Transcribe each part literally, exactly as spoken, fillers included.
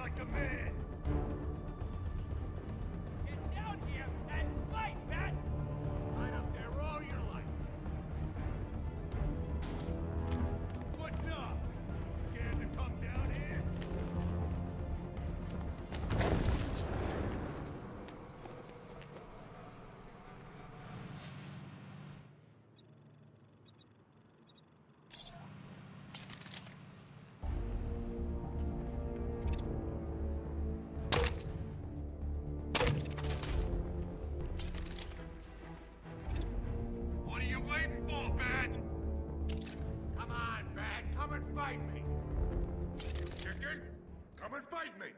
like a man! Get down here and fight, Matt! Right up there all your life! What's up? Scared to come down here? What are you waiting for, Bat? Come on, Bat, come and fight me! Chicken? Come and fight me!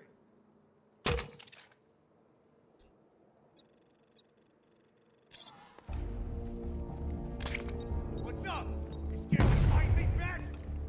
What's up? You scared to fight me, Bat?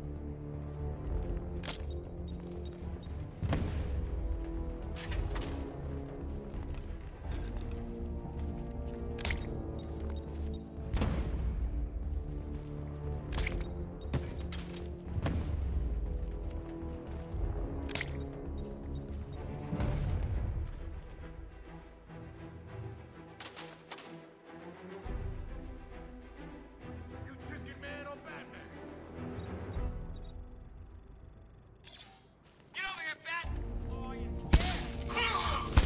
You chicken man or Batman? Get over here, Bat! Oh, you scared?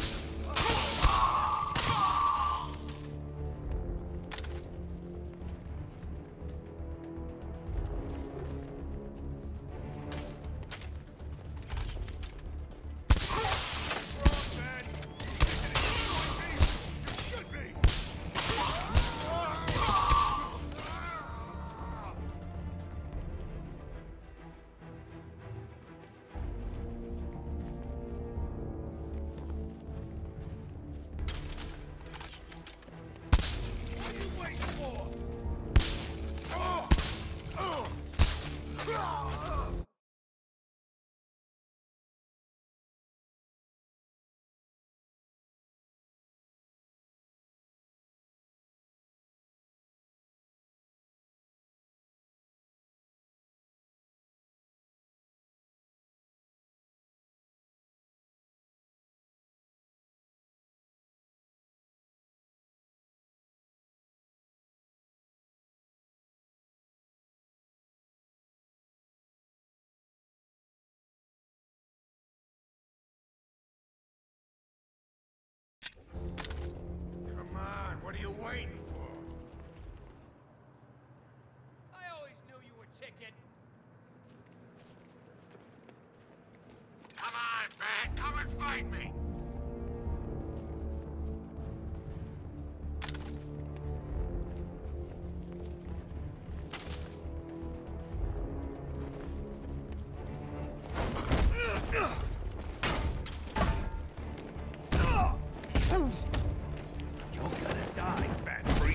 Wrong, Bat! You should be! What are you waiting for? Oh! Oh! Ah! Come on, what are you waiting for? I always knew you were chicken. Come on, Bat, come and fight me! You're gonna die, Bat Freak.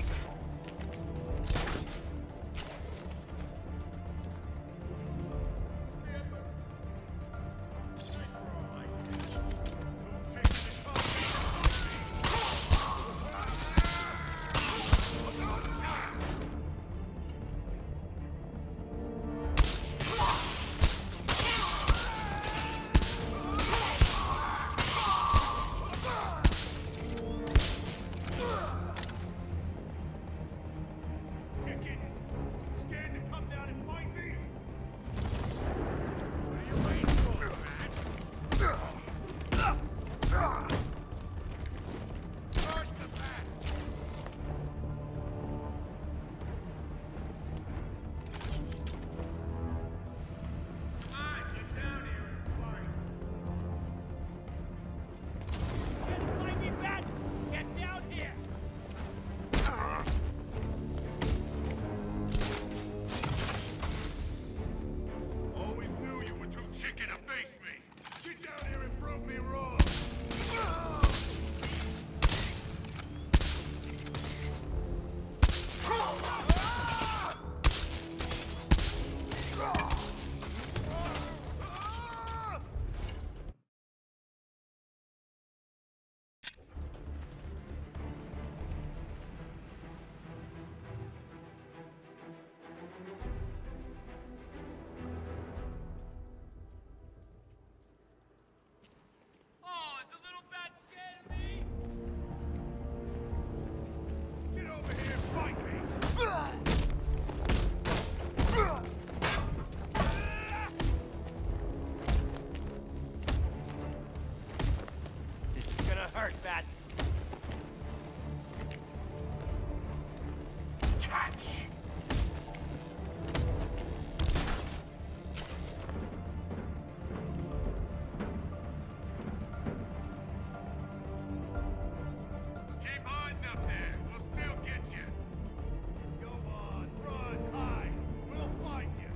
up there. We'll still get you. Go on, run, hide. We'll find you.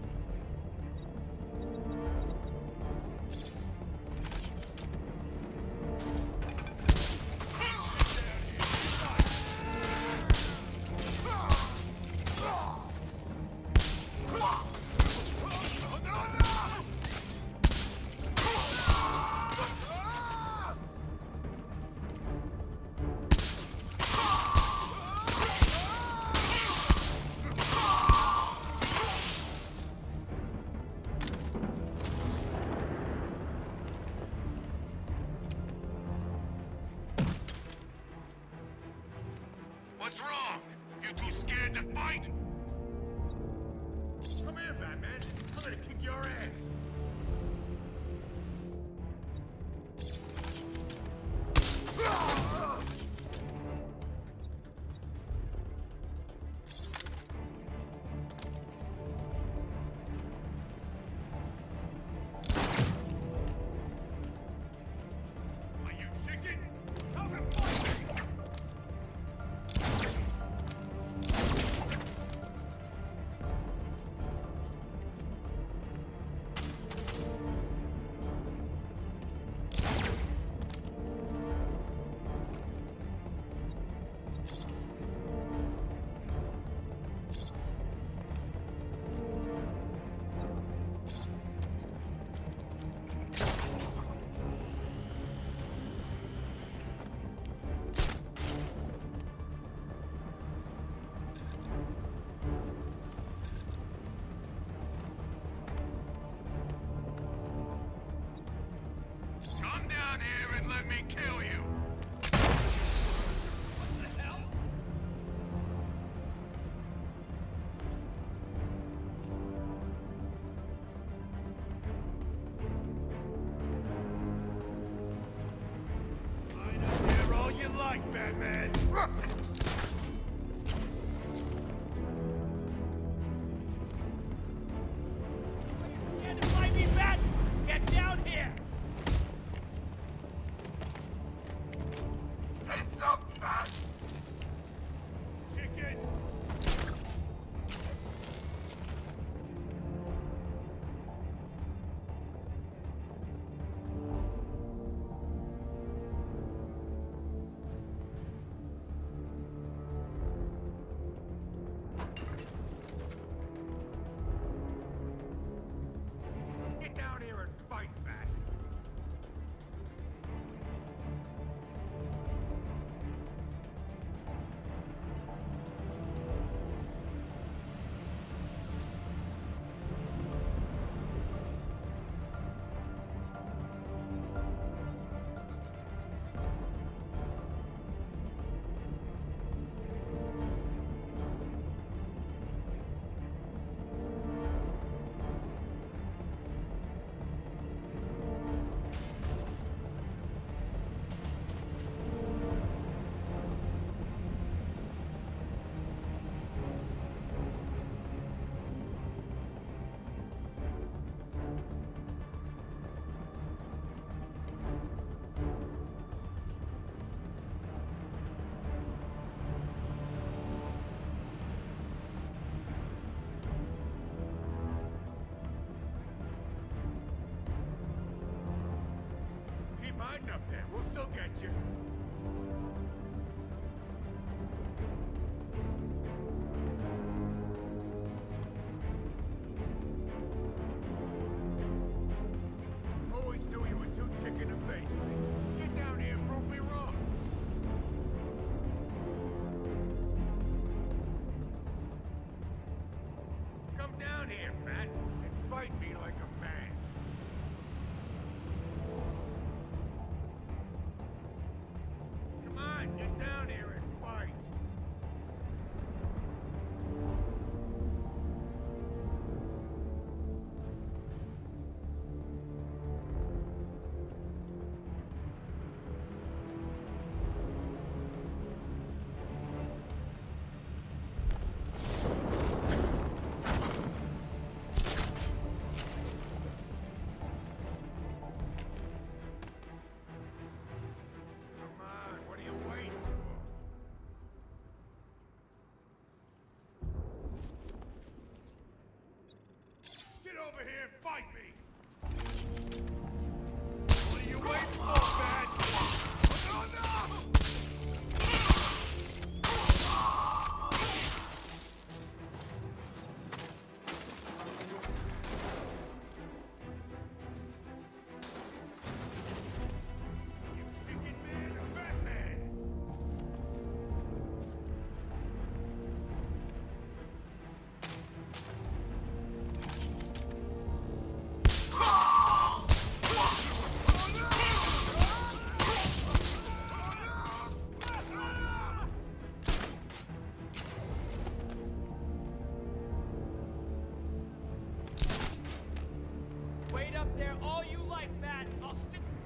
What's wrong? You too scared to fight? Come here, Batman. I'm gonna kick your ass. Are you chicken? Come and fight me! Come down here and let me kill you! What the hell? Hide up here all you like, Batman. Stand and fight me, Bat! Get down here! It's so fast! Chicken! Get down here and fight, Bat. Keep hiding up there. We'll still get you. Always knew you were too chicken to face me. Get down here and prove me wrong. Come down here, Bat, and fight me like a man. Come on, get down here and fight. Come on, what are you waiting for? my bat, I'll stick